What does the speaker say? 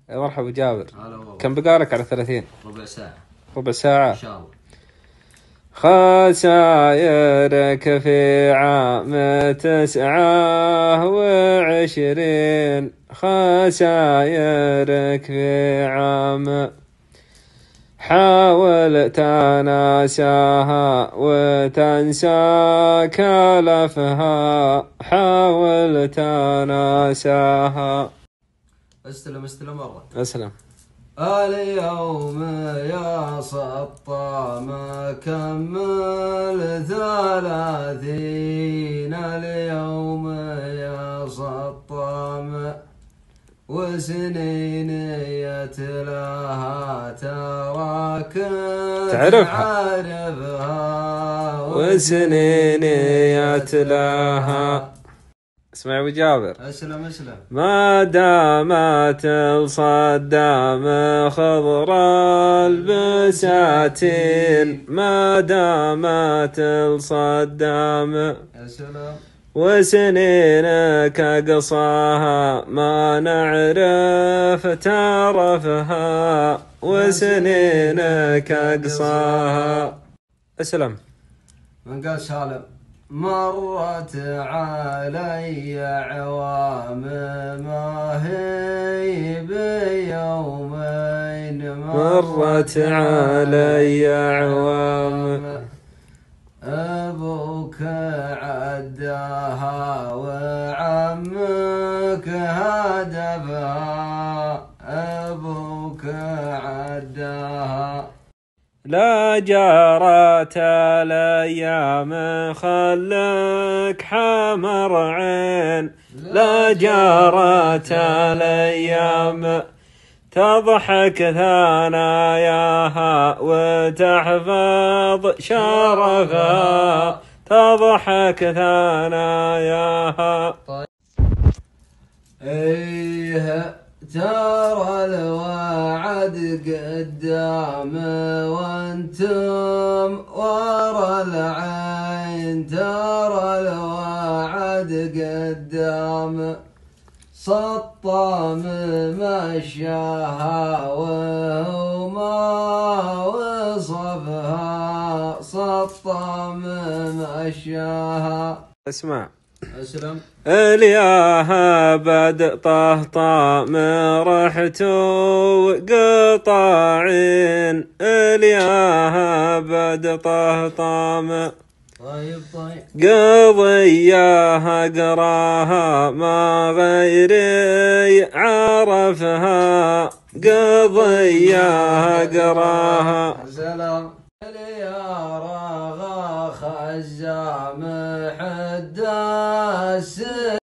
يا مرحبا جابر. هلا والله. كم بقالك على 30؟ ربع ساعة. ربع ساعة إن شاء الله. خسايرك في عام 29، خسايرك في عام حاول تناساها وتنسى كلفها، حاول تناساها. استلم مرة. اسلم. اليوم يا سطام كمل 30، اليوم يا سطام وسنين يتلاها تراك تعرفها وسنين يتلاها. اسمع يا ابو جابر. اسلم. ما دامت الصدام خضر البساتين، ما دامت الصدام اسلم وسنينك قصاها ما نعرف تعرفها، وسنينك قصاها. اسلم. من قال سالم مرت علي عوام ما هي بيومين، مرت علي عوام أبوك عداها وعمك هدفها، أبوك عداها. لا جارت الأيام خلك حمر عين، لا جارت الأيام تضحك ثناياها وتحفظ شرفها، تضحك ثناياها. ايه ترى الوعد قدام وانتم ورا العين، ترى الوعد قدام. سطام مشاها وهو ما وصفها، سطام مشاها. اسمع. اسلم. الياها بد طهطام رحت وقطاعين، الياها بد طهطام طيب قضياها قراها ما غيري عرفها، قضياها قراها. سلام. يا رغى خزام حداس